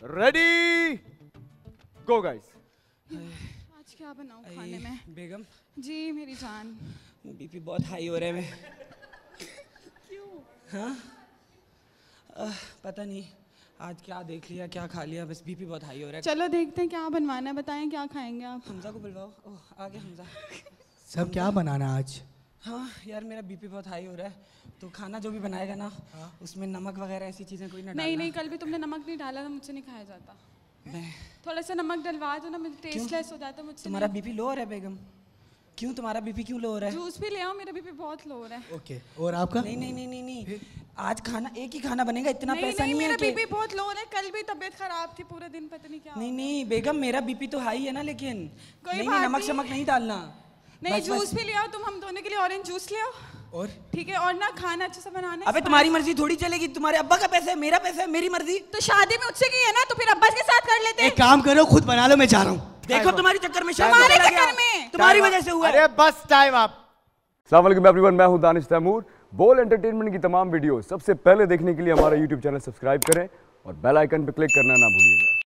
Ready go guys. आज क्या बनाऊं खाने में? बेगम जी मेरी जान। बीपी बहुत हाई हो रहा है मैं। क्यों? हाँ पता नहीं आज क्या देख लिया क्या खा लिया, बस बीपी बहुत हाई हो रहा है। चलो देखते हैं क्या बनवाना है, बताएं क्या खाएंगे आप? हमजा को बुलवाओ। ओह आ गया हमजा। सब क्या बनाना आज? हाँ यार मेरा बीपी बहुत हाई हो रहा है, तो खाना जो भी बनाएगा ना उसमें नमक वगैरह ऐसी चीजें कोई ना डालना। नहीं कल भी तुमने नमक नहीं डाला था, मुझसे नहीं खाया जाता। मैं थोड़ा सा नमक डलवा दो ना, मुझे टेस्टलेस हो जाता है मुझसे। तुम्हारा बीपी लो हो रहा है बेगम? क्यों तुम्हारा बीपी क्यों लो हो रहा है? जूस भी ले आओ, मेरा बीपी बहुत लो हो रहा है। ओके और आपका? नहीं आज खाना एक ही खाना बनेगा, इतना पैसा नहीं है। मेरा बीपी बहुत लो हो रहा है, कल भी तबीयत खराब थी पूरे दिन, पता नहीं क्या। नहीं बेगम मेरा बीपी तो हाई है ना, लेकिन कोई नहीं बात नमक नहीं। शमक नहीं डालना। नहीं जूस भी ले आओ तुम, हम दोनों के लिए ऑरेंज जूस ले आओ। और ठीक है, और ना खाना अच्छे से बनाना है। अबे तुम्हारी मर्जी थोड़ी चलेगी, तुम्हारे अब्बा का पैसा है, मेरा पैसा है, मेरी मर्जी। तो शादी में मुझसे की है ना, तो फिर अब्बा के साथ कर लेते हैं। एक काम करो खुद बना लो, मैं जा रहा हूँ। देखो तुम्हारे चक्कर में तुम्हारे चक्कर में तुम्हारी वजह से हुआ। अरे बस टाइम आप। अस्सलाम वालेकुम एवरीवन, मैं हूं दानिश तैमूर। बोल एंटरटेनमेंट की तमाम वीडियो सबसे पहले देखने के लिए हमारा यूट्यूब चैनल सब्सक्राइब करें और बेल आइकन पर क्लिक करना ना भूलिएगा।